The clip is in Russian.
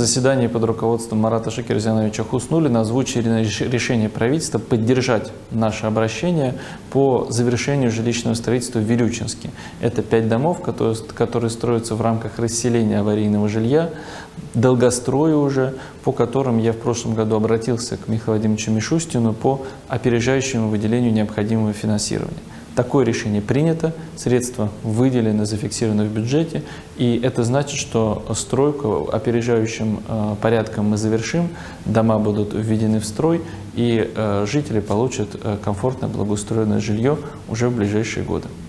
заседании под руководством Марата Шакирзяновича Хуснуллина озвучили решение правительства поддержать наше обращение по завершению жилищного строительства в Вилючинске. Это 5 домов, которые строятся в рамках расселения аварийного жилья, долгостроя уже, по которым я в прошлом году обратился к Михаилу Владимировичу Мишустину по опережающему выделению необходимого финансирования. Такое решение принято, средства выделены, зафиксированы в бюджете, и это значит, что стройку опережающим порядком мы завершим, дома будут введены в строй, и жители получат комфортное, благоустроенное жилье уже в ближайшие годы.